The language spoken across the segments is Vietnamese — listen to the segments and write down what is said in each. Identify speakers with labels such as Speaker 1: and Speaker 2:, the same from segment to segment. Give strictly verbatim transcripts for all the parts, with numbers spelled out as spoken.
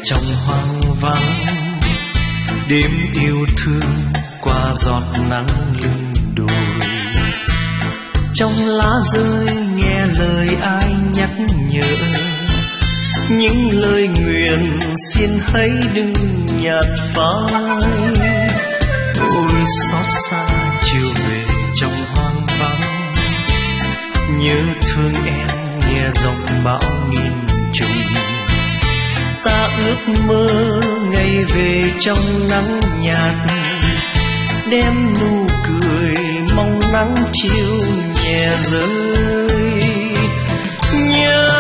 Speaker 1: trong hoang vắng, đêm yêu thương qua giọt nắng lưng đồi. Trong lá rơi nghe lời ai nhắc nhở, những lời nguyện xin hãy đừng nhạt phai. Ôi xót xa chiều về trong hoang vắng, nhớ thương em nghe giọng bão nghìn trùng. Ta ước mơ ngày về trong nắng nhạt, đem nụ cười mong nắng chiều nhẹ rơi. Nhớ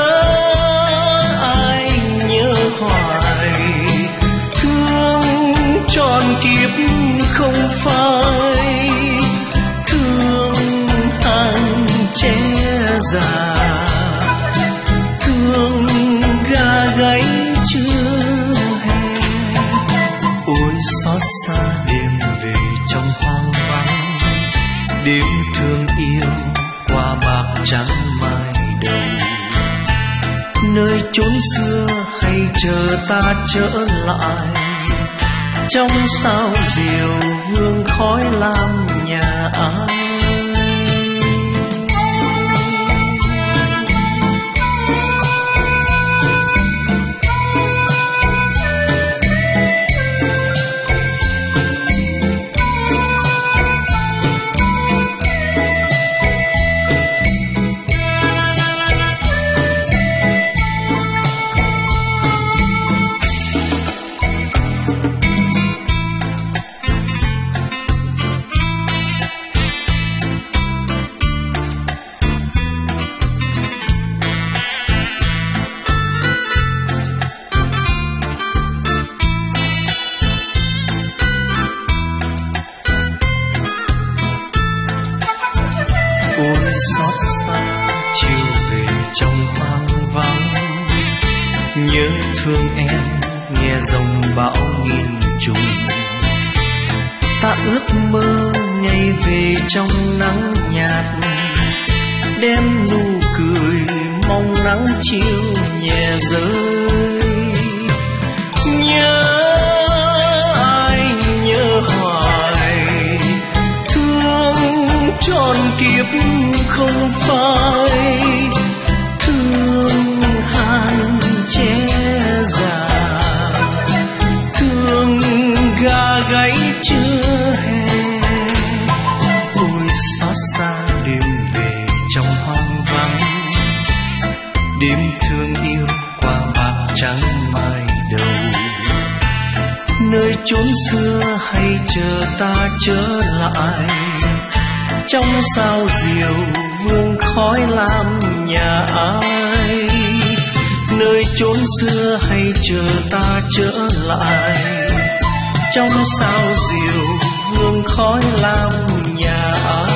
Speaker 1: ai nhớ hoài, thương trọn kiếp không phai, thương hàng trẻ già, thương gà gáy chưa hè. Ôi xót xa đêm về trong hoang vắng, đêm thương yêu qua bạc trắng mai đầu. Nơi chốn xưa hay chờ ta trở lại, trong sao diều vương khói lam nhà ai. Ôi xót xa chiều về trong hoang vắng, nhớ thương em nghe dòng bão nghìn trùng. Ta ước mơ ngày về trong nắng nhạt, đem nụ cười mong nắng chiều nhẹ rơi. Nhớ ai nhớ hoài, thương trọn kiếp không phai, thương hàng trẻ già, thương gà gáy chưa hè. Ôi xót xa đêm về trong hoang vắng, đêm thương yêu qua bạc trắng mai đầu. Nơi chốn xưa hay chờ ta trở lại, trong sao diều vương khói lam nhà ai. Nơi chốn xưa hay chờ ta trở lại, trong sao diều vương khói lam nhà ai.